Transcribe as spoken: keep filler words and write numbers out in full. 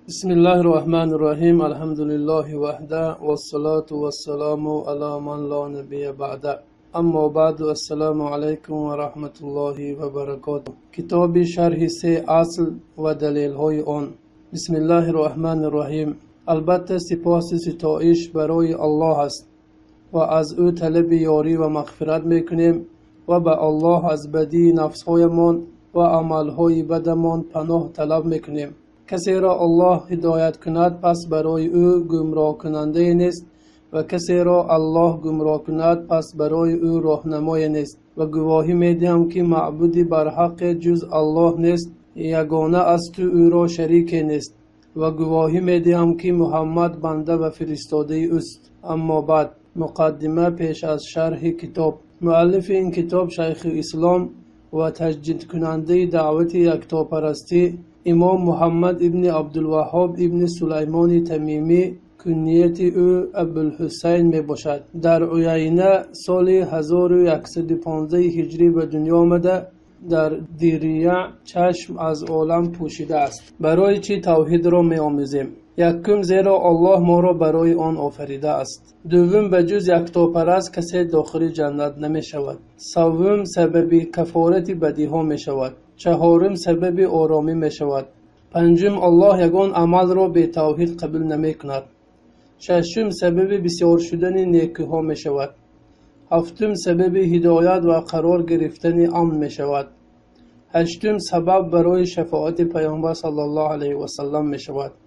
بسم الله الرحمن الرحیم. الحمد لله وحده والصلاة والسلام على من لا نبی بعده. اما بعد، السلام علیکم و رحمت الله و برکاته. کتاب شرح سه اصل و دلیل های آن. بسم الله الرحمن الرحیم. البته سپاس ستایش برای الله است و از او طلب یاری و مغفرت میکنیم و به الله از بدی نفسهایمان و عملهای بدمان پناه طلب میکنیم. کسی را الله هدایت کند پس برای او گمراه کننده نیست و کسی را الله گمراه کند پس برای او راهنمای نیست. و گواهی میدهم که معبودی بر حق جز الله نیست، یگانه است و او را شریک نیست. و گواهی میدهم که محمد بنده و فرستاده اوست. اما بعد، مقدمه پیش از شرح کتاب. مؤلف این کتاب شیخ اسلام و تجدید کننده دعوت یکتاپرستی امام محمد ابن عبدالوهاب ابن سلیمان تمیمی، کنیت او ابوالحسین می باشد. در عیینه سال هزار و صد و پانزده هجری به دنیا آمده. در دیریه چشم از عالم پوشیده است. برای چی توحید را می آموزیم؟ یکم، زیرا الله ما را برای آن آفریده است. دوم، به جز یکتاپرست کسی داخل جنت نمی شود. سوم، سبب کفارت بدی ها می شود. چهارم، سبب آرامی می شود. پنجم، الله یگان عمل را به توحید قبول نمی کند. ششم، سبب بسیار شدن نیکی ها می شود. هفتم، سبب هدایت و قرار گرفتن امن می شود. هشتم، سبب برای شفاعت پیامبر صلی الله علیه و سلم می شود.